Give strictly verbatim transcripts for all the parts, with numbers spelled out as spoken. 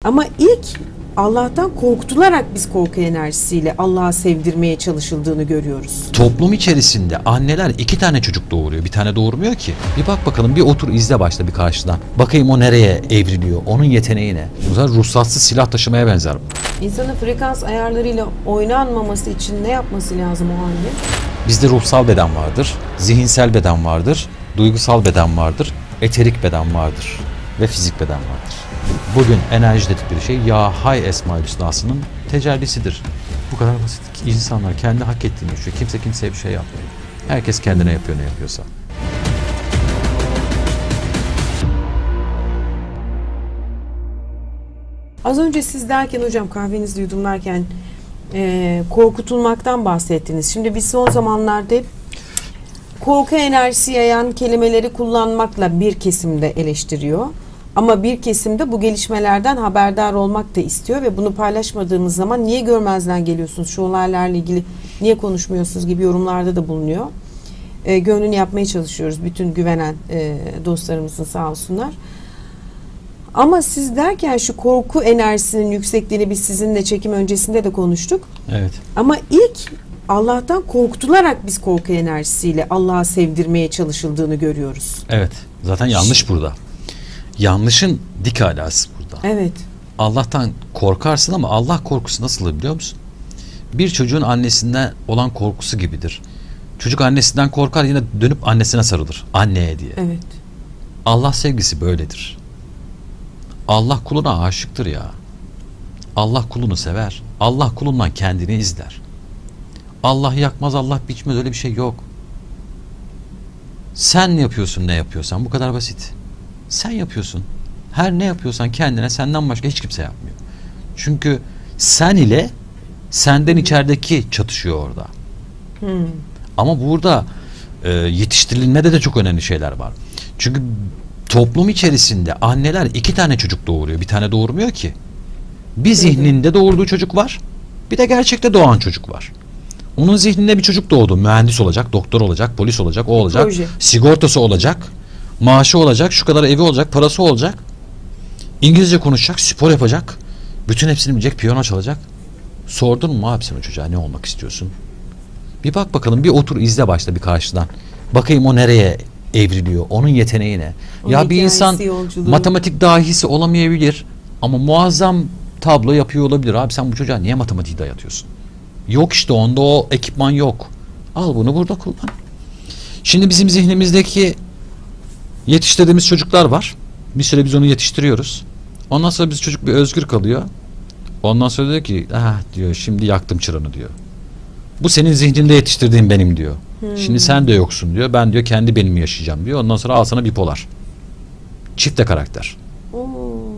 Ama ilk Allah'tan korkutularak biz korku enerjisiyle Allah'a sevdirmeye çalışıldığını görüyoruz. Toplum içerisinde anneler iki tane çocuk doğuruyor. Bir tane doğurmuyor ki. Bir bak bakalım, bir otur izle başla bir karşıdan. Bakayım o nereye evriliyor? Onun yeteneği ne? Bu sefer ruhsatsız silah taşımaya benzer. İnsanın frekans ayarlarıyla oynanmaması için ne yapması lazım o halde? Bizde ruhsal beden vardır, zihinsel beden vardır, duygusal beden vardır, eterik beden vardır ve fizik beden vardır. Bugün enerji dedikleri şey Ya Hay Esma-ül Hüsna'sının tecellisidir. Bu kadar basit ki insanlar kendi hak ettiğini yaşıyor. Kimse kimseye bir şey yapmıyor. Herkes kendine yapıyor ne yapıyorsa. Az önce siz derken hocam, kahvenizi yudumlarken e, korkutulmaktan bahsettiniz. Şimdi biz son zamanlarda korku enerjisi yayan kelimeleri kullanmakla bir kesimde eleştiriyor. Ama bir kesimde bu gelişmelerden haberdar olmak da istiyor ve bunu paylaşmadığımız zaman niye görmezden geliyorsunuz, şu olaylarla ilgili niye konuşmuyorsunuz gibi yorumlarda da bulunuyor. E, gönlünü yapmaya çalışıyoruz bütün güvenen e, dostlarımızın, sağ olsunlar. Ama siz derken şu korku enerjisinin yüksekliğini biz sizinle çekim öncesinde de konuştuk. Evet. Ama ilk Allah'tan korkutularak biz korku enerjisiyle Allah'a sevdirmeye çalışıldığını görüyoruz. Evet. Zaten yanlış burada. Yanlışın dik alası burada. Evet. Allah'tan korkarsın ama Allah korkusu nasıl biliyor musun? Bir çocuğun annesinden olan korkusu gibidir. Çocuk annesinden korkar, yine dönüp annesine sarılır. Anneye diye. Evet. Allah sevgisi böyledir. Allah kuluna aşıktır ya. Allah kulunu sever. Allah kulundan kendini izler. Allah yakmaz, Allah biçmez, öyle bir şey yok. Sen yapıyorsun ne yapıyorsan, bu kadar basit. Sen yapıyorsun. Her ne yapıyorsan kendine, senden başka hiç kimse yapmıyor. Çünkü sen ile senden içerideki çatışıyor orada. Hmm. Ama burada e, yetiştirilmede de çok önemli şeyler var. Çünkü toplum içerisinde anneler iki tane çocuk doğuruyor. Bir tane doğurmuyor ki. Bir zihninde doğurduğu çocuk var. Bir de gerçekte doğan çocuk var. Onun zihninde bir çocuk doğdu. Mühendis olacak, doktor olacak, polis olacak, o olacak. Proje. Sigortası olacak. Maaşı olacak, şu kadar evi olacak, parası olacak. İngilizce konuşacak, spor yapacak. Bütün hepsini bilecek, piyano çalacak. Sordun mu abi sen o çocuğa ne olmak istiyorsun? Bir bak bakalım, bir otur izle başla bir karşıdan. Bakayım o nereye evriliyor, onun yeteneği ne? O ya bir insan yolculuğu. matematik dahisi olamayabilir ama muazzam tablo yapıyor olabilir. Abi sen bu çocuğa niye matematiği dayatıyorsun? Yok işte, onda o ekipman yok. Al bunu burada kullan. Şimdi bizim zihnimizdeki yetiştirdiğimiz çocuklar var. Bir süre biz onu yetiştiriyoruz. Ondan sonra biz çocuk bir özgür kalıyor. Ondan sonra diyor ki ah diyor, şimdi yaktım çıranı diyor. Bu senin zihninde yetiştirdiğin benim diyor. Hmm. Şimdi sen de yoksun diyor. Ben diyor kendi benimi yaşayacağım diyor. Ondan sonra al sana bipolar. Çifte karakter. Oo.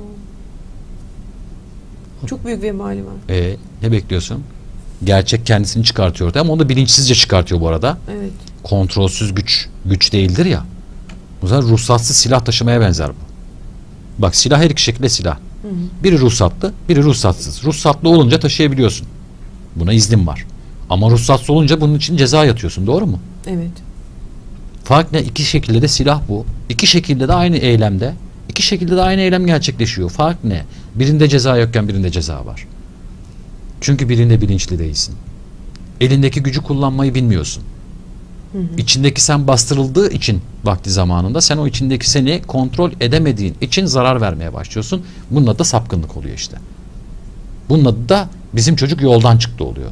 Çok büyük vebali var. E ne bekliyorsun? Gerçek kendisini çıkartıyor ortaya ama onu da bilinçsizce çıkartıyor bu arada. Evet. Kontrolsüz güç güç değildir ya. Bu sefer ruhsatsız silah taşımaya benzer bu. Bak, silah her iki şekilde silah. Hı hı. Biri ruhsatlı, biri ruhsatsız. Ruhsatlı olunca taşıyabiliyorsun. Buna iznin var. Ama ruhsatsız olunca bunun için ceza yatıyorsun. Doğru mu? Evet. Fark ne? İki şekilde de silah bu. İki şekilde de aynı eylemde. İki şekilde de aynı eylem gerçekleşiyor. Fark ne? Birinde ceza yokken birinde ceza var. Çünkü birinde bilinçli değilsin. Elindeki gücü kullanmayı bilmiyorsun. Hı hı. İçindeki sen bastırıldığı için vakti zamanında sen o içindeki seni kontrol edemediğin için zarar vermeye başlıyorsun. Bunun adı da sapkınlık oluyor işte. Bunun adı da bizim çocuk yoldan çıktı oluyor.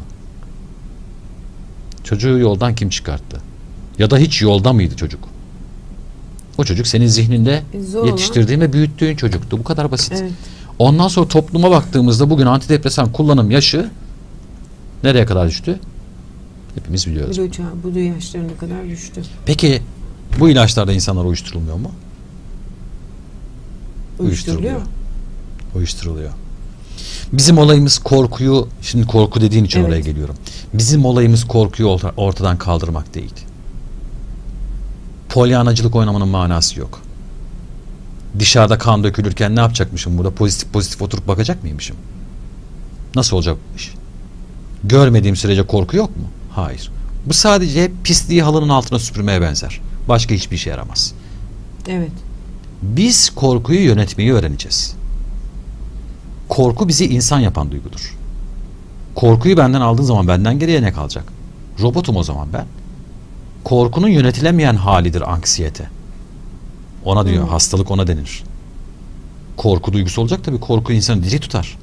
Çocuğu yoldan kim çıkarttı? Ya da hiç yolda mıydı çocuk? O çocuk senin zihninde e yetiştirdiğin ve büyüttüğün çocuktu. Bu kadar basit. Evet. Ondan sonra topluma baktığımızda bugün antidepresan kullanım yaşı nereye kadar düştü? Hepimiz biliyoruz. Bu, bu yaşlarına kadar düştü. Peki bu ilaçlarda insanlar uyuşturulmuyor mu? Uyuşturuluyor. Uyuşturuluyor. Bizim olayımız korkuyu, şimdi korku dediğin için evet, oraya geliyorum. Bizim olayımız korkuyu ortadan kaldırmak değil. Polyanacılık oynamanın manası yok. Dışarıda kan dökülürken ne yapacakmışım burada? Pozitif pozitif oturup bakacak mıymışım? Nasıl olacak bu iş? Görmediğim sürece korku yok mu? Hayır. Bu sadece pisliği halının altına süpürmeye benzer. Başka hiçbir işe yaramaz. Evet. Biz korkuyu yönetmeyi öğreneceğiz. Korku bizi insan yapan duygudur. Korkuyu benden aldığın zaman benden geriye ne kalacak? Robotum o zaman ben. Korkunun yönetilemeyen halidir anksiyete. Ona diyor, hmm. hastalık ona denir. Korku duygusu olacak tabii, korku insanı diri tutar.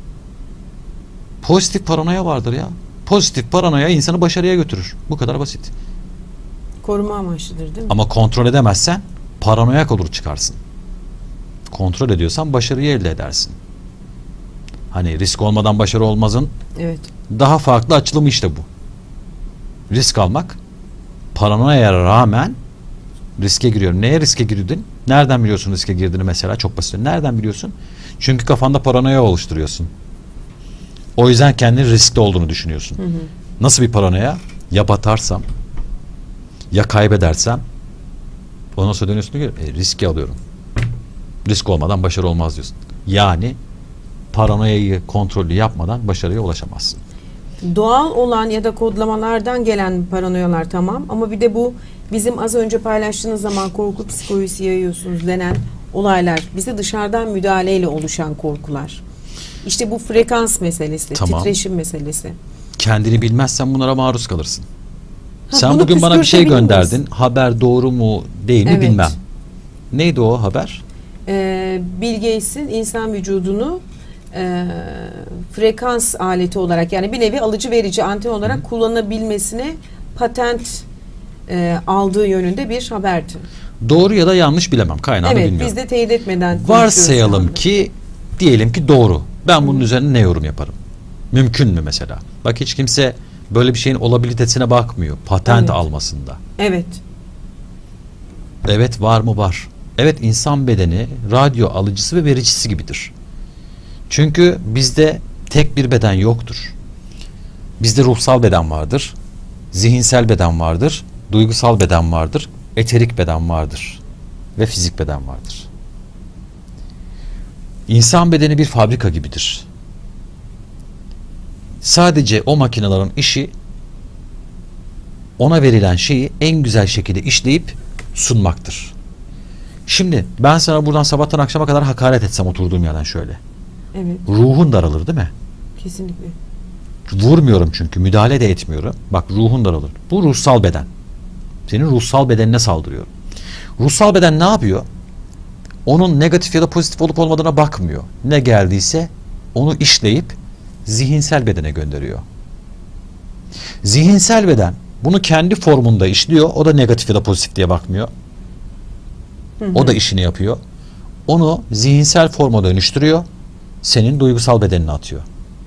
Pozitif paranoya vardır ya. Pozitif paranoya insanı başarıya götürür. Bu kadar basit. Koruma amaçlıdır değil mi? Ama kontrol edemezsen paranoyak olur çıkarsın. Kontrol ediyorsan başarıyı elde edersin. Hani risk olmadan başarı olmazın evet. daha farklı açılımı işte bu. Risk almak, paranoyaya rağmen riske giriyorum. Neye riske girdin? Nereden biliyorsun riske girdiğini mesela? Çok basit. Nereden biliyorsun? Çünkü kafanda paranoya oluşturuyorsun. O yüzden kendini riskli olduğunu düşünüyorsun. Hı hı. Nasıl bir paranoya? Ya batarsam, ya kaybedersem, ondan sonra dönüyorsun diyor ki, e, riski alıyorum. Risk olmadan başarı olmaz diyorsun. Yani paranoyayı kontrollü yapmadan başarıya ulaşamazsın. Doğal olan ya da kodlamalardan gelen paranoyalar tamam, ama bir de bu bizim az önce paylaştığınız zaman korku psikolojisi yayıyorsunuz denen olaylar, bize dışarıdan müdahaleyle oluşan korkular. İşte bu frekans meselesi, tamam. titreşim meselesi. Kendini bilmezsen bunlara maruz kalırsın. Ha, sen bugün bana bir şey gönderdin. Miyiz? Haber doğru mu değil mi evet. bilmem. Neydi o haber? Ee, Bill Gates'in insan vücudunu e, frekans aleti olarak, yani bir nevi alıcı verici anten olarak Hı. kullanabilmesine patent e, aldığı yönünde bir haberdi. Doğru ya da yanlış bilemem. Kaynağını evet, bilmiyorum. Evet, biz de teyit etmeden varsayalım ki, diyelim ki doğru. Ben bunun Hı. üzerine ne yorum yaparım? Mümkün mü mesela? Bak, hiç kimse böyle bir şeyin olabilitesine bakmıyor. Patent evet. almasında. Evet. Evet, var mı? Var. Evet, insan bedeni radyo alıcısı ve vericisi gibidir. Çünkü bizde tek bir beden yoktur. Bizde ruhsal beden vardır. Zihinsel beden vardır. Duygusal beden vardır. Eterik beden vardır. Ve fizik beden vardır. İnsan bedeni bir fabrika gibidir. Sadece o makinelerin işi ona verilen şeyi en güzel şekilde işleyip sunmaktır. Şimdi ben sana buradan sabahtan akşama kadar hakaret etsem oturduğum yerden şöyle. Evet. Ruhun daralır değil mi? Kesinlikle. Vurmuyorum çünkü, müdahale de etmiyorum. Bak, ruhun daralır. Bu ruhsal beden. Senin ruhsal bedenine saldırıyor. Ruhsal beden ne yapıyor? Onun negatif ya da pozitif olup olmadığına bakmıyor. Ne geldiyse onu işleyip zihinsel bedene gönderiyor. Zihinsel beden bunu kendi formunda işliyor. O da negatif ya da pozitif diye bakmıyor. Hı hı. O da işini yapıyor. Onu zihinsel forma dönüştürüyor. Senin duygusal bedenine atıyor.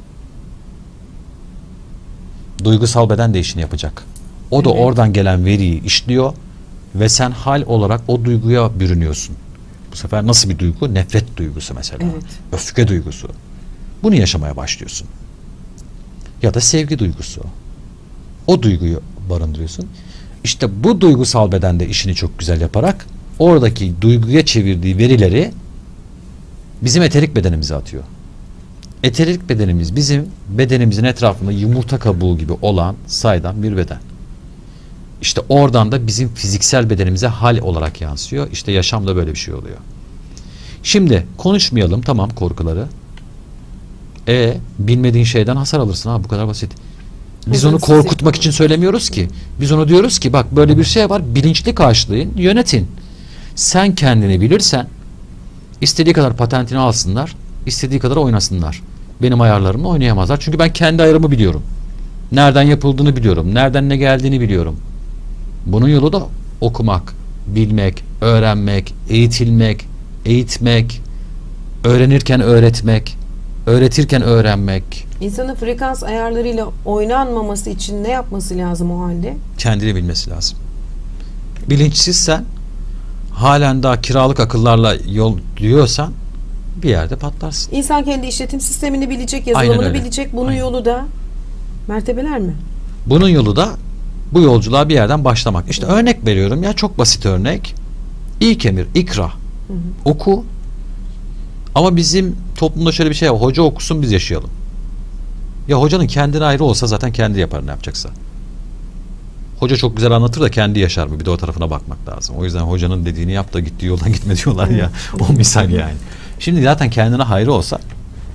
Duygusal beden de işini yapacak. O da evet. oradan gelen veriyi işliyor ve sen hal olarak o duyguya bürünüyorsun. Bu sefer nasıl bir duygu? Nefret duygusu mesela. Evet. Öfke duygusu. Bunu yaşamaya başlıyorsun. Ya da sevgi duygusu. O duyguyu barındırıyorsun. İşte bu duygusal bedende işini çok güzel yaparak oradaki duyguya çevirdiği verileri bizim eterik bedenimize atıyor. Eterik bedenimiz bizim bedenimizin etrafında yumurta kabuğu gibi olan saydam bir beden. İşte oradan da bizim fiziksel bedenimize hal olarak yansıyor. İşte yaşamda böyle bir şey oluyor. Şimdi konuşmayalım, tamam, korkuları. E bilmediğin şeyden hasar alırsın, ha, bu kadar basit. Biz onu korkutmak için söylemiyoruz ki. Biz onu diyoruz ki bak, böyle bir şey var, bilinçli karşılayın, yönetin. Sen kendini bilirsen istediği kadar patentini alsınlar, istediği kadar oynasınlar. Benim ayarlarımla oynayamazlar. Çünkü ben kendi ayarımı biliyorum. Nereden yapıldığını biliyorum. Nereden ne geldiğini biliyorum. Bunun yolu da okumak, bilmek, öğrenmek, eğitilmek, eğitmek, öğrenirken öğretmek, öğretirken öğrenmek. İnsanın frekans ayarlarıyla oynanmaması için ne yapması lazım o halde? Kendini bilmesi lazım. Bilinçsizsen, halen daha kiralık akıllarla yol diyorsan bir yerde patlarsın. İnsan kendi işletim sistemini bilecek, yazılımını bilecek. Bunun Aynen. yolu da mertebeler mi? Bunun yolu da bu yolculuğa bir yerden başlamak. İşte Hı. örnek veriyorum ya, çok basit örnek. İlk emir ikra. Hı hı. Oku. Ama bizim toplumda şöyle bir şey var. Hoca okusun, biz yaşayalım. Ya hocanın kendine ayrı olsa zaten kendi yapar ne yapacaksa. Hoca çok güzel anlatır da kendi yaşar mı? Bir de o tarafına bakmak lazım. O yüzden hocanın dediğini yap da gittiği yoldan gitme diyorlar ya. O misal yani. Şimdi zaten kendine hayrı olsa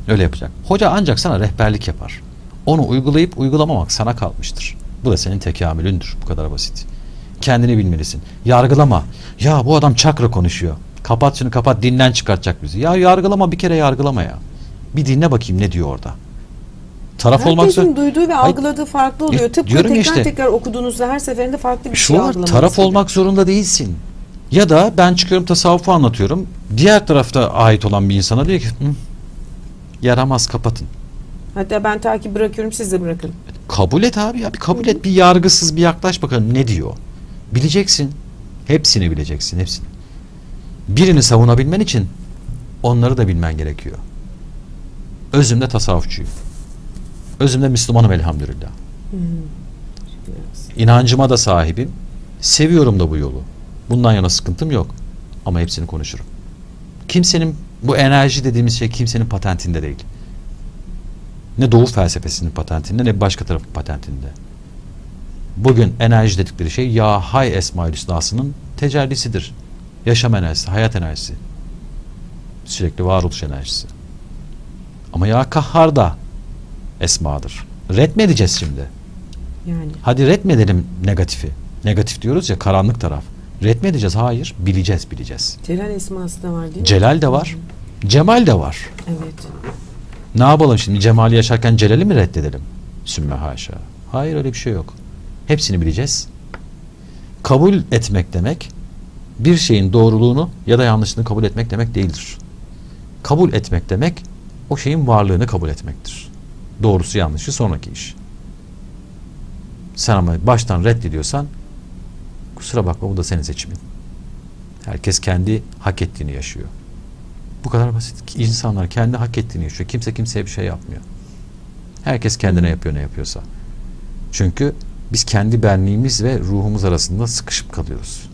Öyle yapacak. Hoca ancak sana rehberlik yapar. Onu uygulayıp uygulamamak sana kalmıştır. Bu da senin tekamülündür. Bu kadar basit. Kendini bilmelisin. Yargılama. Ya bu adam çakra konuşuyor. Kapat şunu, kapat, dinden çıkartacak bizi. Ya yargılama, bir kere yargılama ya. Bir dinle bakayım ne diyor orada. Taraf olmak Herkesin zor. duyduğu ve Hayır, algıladığı farklı oluyor. e, Tıpkı diyorum tekrar işte. tekrar okuduğunuzda her seferinde farklı bir Şu şey var, algılamanız taraf gibi. olmak zorunda değilsin. Ya da ben çıkıyorum tasavvufu anlatıyorum. Diğer tarafta ait olan bir insana diyor ki Hı, yaramaz, kapatın. Hatta ben takip bırakıyorum, siz de bırakın. Kabul et abi ya, bir kabul et, bir yargısız bir yaklaş bakalım ne diyor. Bileceksin. Hepsini bileceksin, hepsini. Birini savunabilmen için onları da bilmen gerekiyor. Özümde tasavvufçuyum. Özümde Müslümanım elhamdülillah. Hmm. İnancıma da sahibim. Seviyorum da bu yolu. Bundan yana sıkıntım yok. Ama hepsini konuşurum. Kimsenin, bu enerji dediğimiz şey kimsenin patentinde değil. Ne doğu felsefesinin patentinde ne başka tarafın patentinde. Bugün enerji dedikleri şey ya hay Esma-ül Hüsna'sının tecellisidir. Yaşam enerjisi, hayat enerjisi. Sürekli varoluş enerjisi. Ama ya kahhar da esmadır. Ret mi edeceğiz şimdi? Yani. Hadi ret mi edelim negatifi? Negatif diyoruz ya, karanlık taraf. Ret mi edeceğiz? Hayır. Bileceğiz, bileceğiz. Celal esması da var değil mi? Celal de var. Cemal de var. Evet. Ne yapalım şimdi? Cemal'i yaşarken Celal'i mi reddedelim? Sümme haşa. Hayır, öyle bir şey yok. Hepsini bileceğiz. Kabul etmek demek bir şeyin doğruluğunu ya da yanlışlığını kabul etmek demek değildir. Kabul etmek demek o şeyin varlığını kabul etmektir. Doğrusu yanlışı sonraki iş. Sen ama baştan reddediyorsan kusura bakma, bu da senin seçimin. Herkes kendi hak ettiğini yaşıyor. Bu kadar basit. İnsanlar kendi hak ettiğini yaşıyor. Kimse kimseye bir şey yapmıyor. Herkes kendine yapıyor ne yapıyorsa. Çünkü biz kendi benliğimiz ve ruhumuz arasında sıkışıp kalıyoruz.